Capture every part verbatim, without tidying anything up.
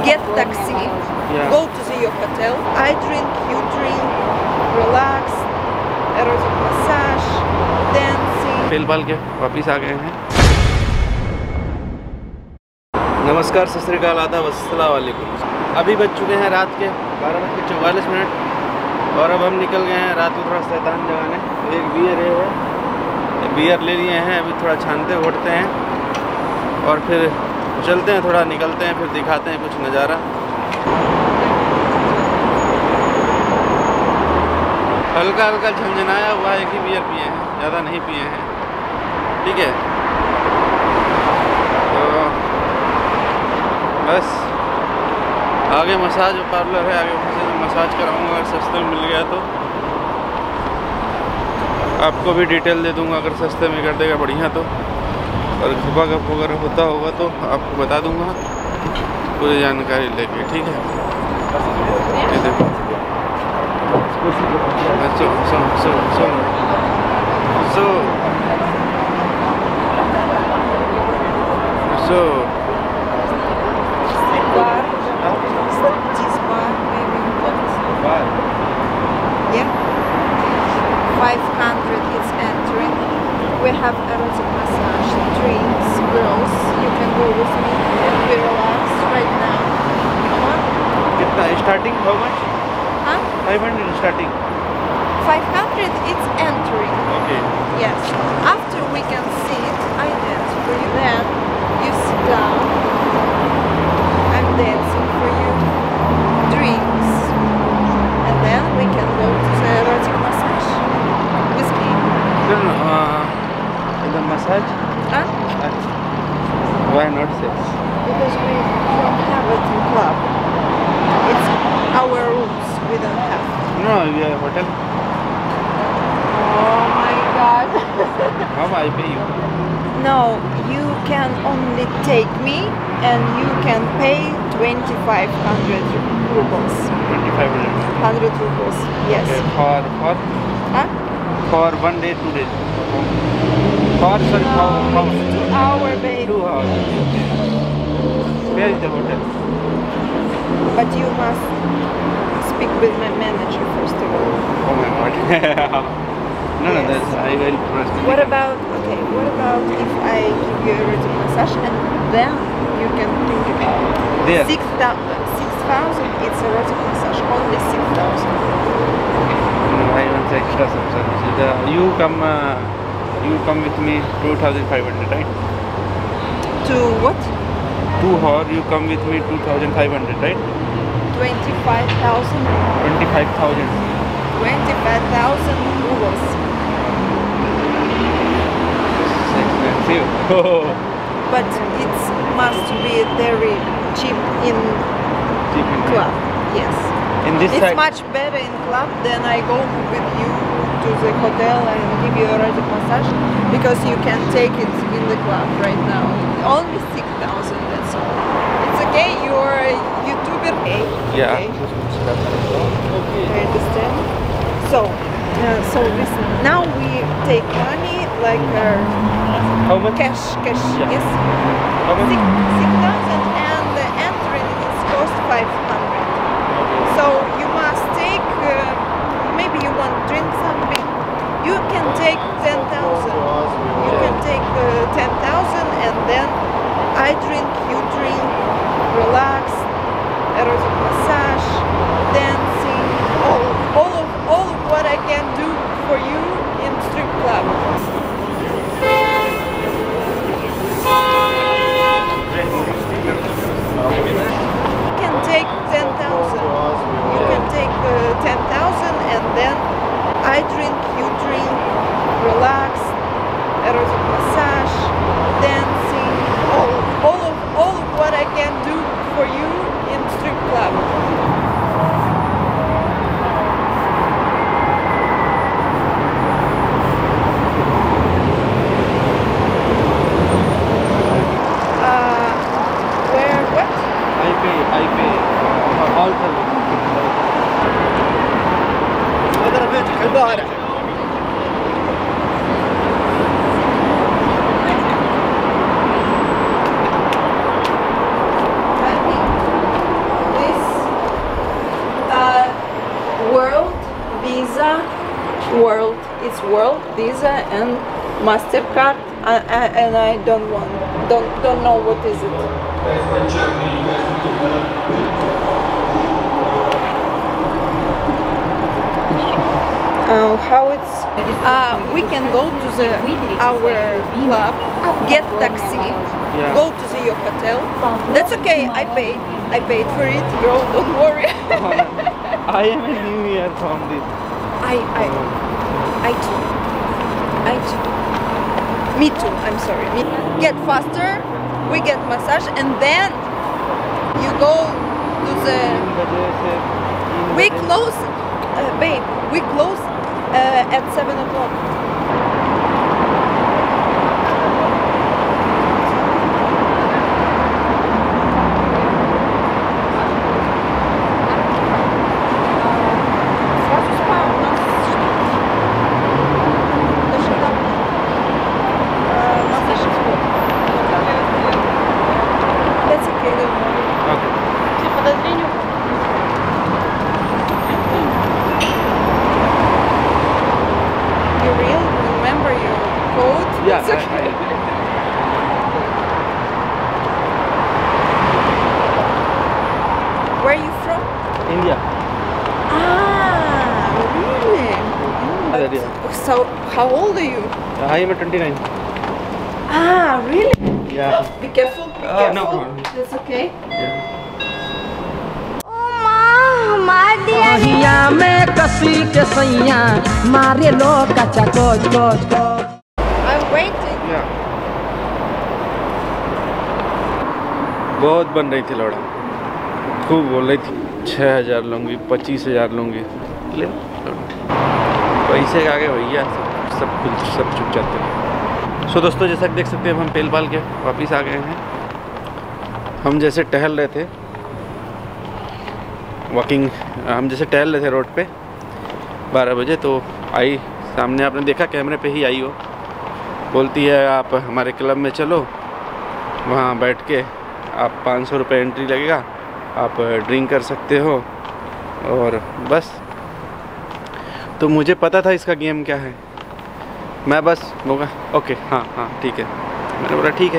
get taxi, Yeah. go to the, your hotel. I drink, you drink, relax, erotic massage, dancing. पेल बाल के वापिस आ गए हैं। नमस्कार, सत श्री अकाल, आदाब, अस्सलाम वालेकुम। अभी बज चुके हैं रात के बारह बज के चौवालीस मिनट और अब हम निकल गए हैं रात को थोड़ा शैतान जगाने। तो एक बियर है, बियर ले लिए हैं, अभी थोड़ा छानते घोटते हैं और फिर चलते हैं, थोड़ा निकलते हैं, फिर दिखाते हैं कुछ नज़ारा। हल्का हल्का झंझनाया हुआ एक ही बियर पिए हैं, ज़्यादा नहीं पिए हैं, ठीक है। तो बस आगे मसाज पार्लर है, आगे वहाँ से मसाज कराऊंगा, अगर सस्ते में मिल गया तो आपको भी डिटेल दे दूंगा, अगर सस्ते में कर देगा बढ़िया तो, और घपा घप वगैरह होता होगा तो आपको बता दूंगा पूरी जानकारी लेके, ठीक है। ये देखो, so so so so so so Bar, this bar, maybe what? Yeah, five hundred is entering. We have erotic massage, drinks, girls. You can go with me and we relax right now. Come on. कितना starting? How much? Huh? Five hundred starting. five hundred is entering. Okay. Yes. After we can sit, I dance for you. Then you sit down. I'm dancing for you. Drinks. And then we can go to the erotic massage with me. Then uh, the massage? Huh? Why not sex? Because we don't have it in club. It's our rules. We don't have. No, we are hotel. Oh my God. How I pay you? No, you can only take me and you can pay twenty-five hundred rubles. twenty-five hundred. one hundred rubles, yes. Okay, for for Huh? for one day, two days. For sorry, No, how how it's two hour, babe. two hours. Where is the hotel? But you must speak with my manager first of all. Oh my God. No, no, Yes. that's I will trust. What about, okay, what about if I give you a erotic massage and then you can think about There. six thousand, it's erotic massage, only six thousand. No, I want extra some service. The, you come, uh, you come with me two thousand five hundred, right? To what? Two hour, you come with me two thousand five hundred, right? twenty-five thousand. Twenty-five thousand. twenty-five thousand rubles. Expensive. But it must be very cheap in Cheap in club. Yes. In this It's side. much better in club than I go with you to the hotel and give you a erotic massage, because you can take it in the club right now. Only six thousand, that's all. It's okay, you're a YouTuber. Okay. Yeah. Okay. I understand. So, uh, so listen, now we take money like uh, How much? cash, cash, Yeah. yes? How much? Six, six thousand and the entering is cost five hundred. So you must take, uh, maybe you want to drink something, you can take ten thousand. You can take uh, ten thousand and then I drink, you drink, relax, erotic massage, dancing, all, all of all of what I can do for you in strip club. You can take ten thousand. You can take uh, ten thousand and then I drink, you drink, relax, erotic massage, dancing, all, all of all of what I can do for you in strip club. Uh, where what? I pay, I pay uh, all service. هذا بيت البارح. World. It's World, Visa, and Mastercard, uh, uh, and I don't want, don't don't know what is it. Uh, how it's? Uh, we can go to the our club, get taxi, Yeah. go to the your hotel. That's okay. I paid. I paid for it, girl. Don't worry. I am a new year from this. I I I too. I too. Me too. I'm sorry. Me. Get faster. We get massage, and then you go to the. We close, uh, babe. We close uh, at seven o'clock. That's okay. Don't worry. Okay. You real remember your code? Yeah. It's okay. I, I, Where are you from? India. Ah, really? That, yeah. So, how old are you? I am a twenty-nine. Ah, really? Yeah. Be careful. Be Ah, careful. no problem. That's okay. Yeah. अहिया में कसी के सैया मारे लो कचा कोच कोच कोच I'm waiting. Yeah. बहुत बन रही थी लौड़ा, खूब बोल रही थी छः हज़ार लूँगी, पच्चीस हज़ार लूँगी, ले पैसे के आगे भैया सब सब कुछ सब चुप जाते हैं। सो दोस्तों, जैसा कि देख सकते हैं हम पेल पाल के वापस आ गए हैं। हम जैसे टहल रहे थे वॉकिंग, हम जैसे टहल रहे थे रोड पे बारह बजे, तो आई सामने, आपने देखा कैमरे पे ही आई हो, बोलती है आप हमारे क्लब में चलो, वहाँ बैठ के आप पाँच सौ रुपये एंट्री लगेगा, आप ड्रिंक कर सकते हो, और बस। तो मुझे पता था इसका गेम क्या है, मैं बस बोला ओके हाँ हाँ ठीक है, मैंने बोला ठीक है।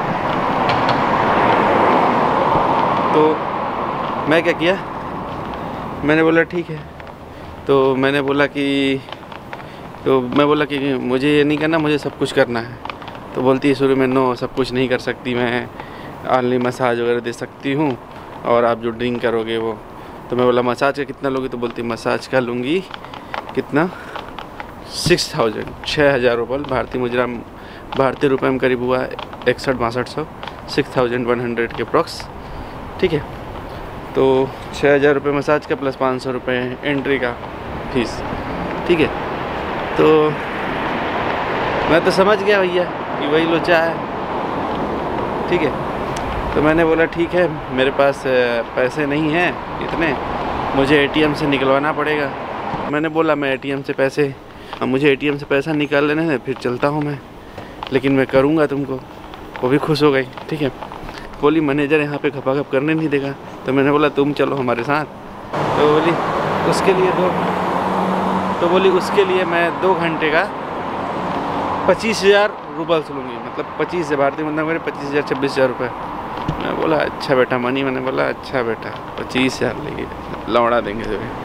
तो मैं क्या किया, मैंने बोला ठीक है, तो मैंने बोला कि तो मैं बोला कि मुझे ये नहीं करना, मुझे सब कुछ करना है। तो बोलती है शुरू में नो, सब कुछ नहीं कर सकती, मैं ऑनली मसाज वगैरह दे सकती हूँ, और आप जो ड्रिंक करोगे वो। तो मैं बोला मसाज का कितना लोगी, तो बोलती मसाज का लूँगी कितना, सिक्स थाउजेंड छः हज़ार रुपये भारतीय मुद्रा, भारतीय रुपये में करीब हुआ इकसठ बासठ सौ, सिक्स थाउजेंड वन हंड्रेड के अप्रॉक्स, ठीक है। तो छः हज़ार रुपये मसाज का प्लस पाँच सौ रुपये एंट्री का फीस, ठीक है। तो मैं तो समझ गया भैया कि वही लोचा है, ठीक है। तो मैंने बोला ठीक है, मेरे पास पैसे नहीं हैं इतने, मुझे एटीएम से निकलवाना पड़ेगा। मैंने बोला मैं एटीएम से पैसे, मुझे एटीएम से पैसा निकाल लेने हैं, फिर चलता हूँ मैं, लेकिन मैं करूँगा तुमको। वो भी खुश हो गई, ठीक है। बोली मैनेजर यहाँ पे खपाखप करने नहीं देगा, तो मैंने बोला तुम चलो हमारे साथ। तो बोली उसके लिए दो तो बोली उसके लिए मैं दो घंटे का पच्चीस हज़ार रूबल्स लूँगी, मतलब पच्चीस हज़ार भारतीय मतलब मेरे पच्चीस हज़ार छब्बीस हज़ार रुपये। मैं बोला अच्छा बेटा मनी, मैंने बोला अच्छा बेटा पच्चीस हज़ार लेंगे, लौड़ा देंगे जो है।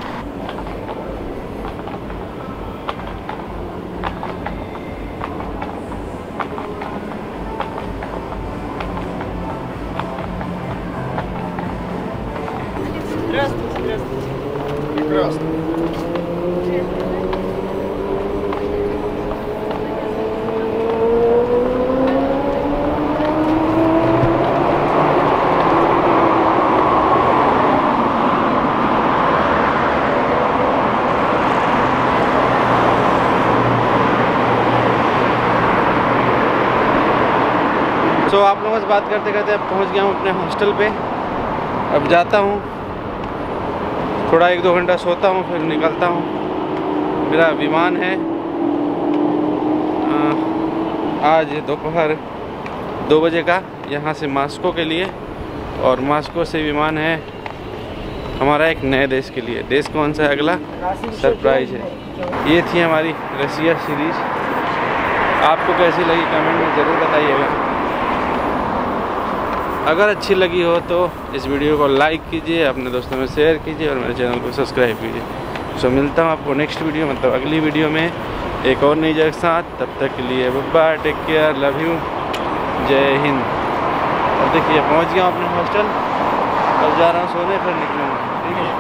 Прекрасно. तो आप लोगों से बात करते करते पहुंच गया हूँ अपने हॉस्टल पे। अब जाता हूँ, थोड़ा एक दो घंटा सोता हूँ, फिर निकलता हूँ। मेरा विमान है आज दोपहर दो बजे का यहाँ से मास्को के लिए, और मास्को से विमान है हमारा एक नए देश के लिए। देश कौन सा है अगला, सरप्राइज है। ये थी हमारी रसिया सीरीज। आपको कैसी लगी कमेंट में ज़रूर बताइएगा। अगर अच्छी लगी हो तो इस वीडियो को लाइक कीजिए, अपने दोस्तों में शेयर कीजिए और मेरे चैनल को सब्सक्राइब कीजिए। सो मिलता हूँ आपको नेक्स्ट वीडियो, मतलब अगली वीडियो में एक और नई जगह के साथ। तब तक के लिए bye, take care, love you, Jai Hind. अब देखिए पहुँच गया अपने हॉस्टल, अब जा रहा हूँ सोने, फिर निकलूँगा, ठीक है।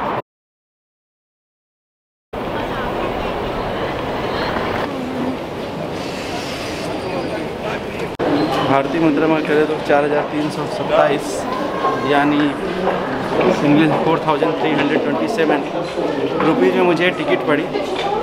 भारतीय मुद्रा में करें तो चार हज़ार तीन सौ सत्ताईस यानी English four thousand three hundred twenty seven rupees में मुझे टिकट पड़ी।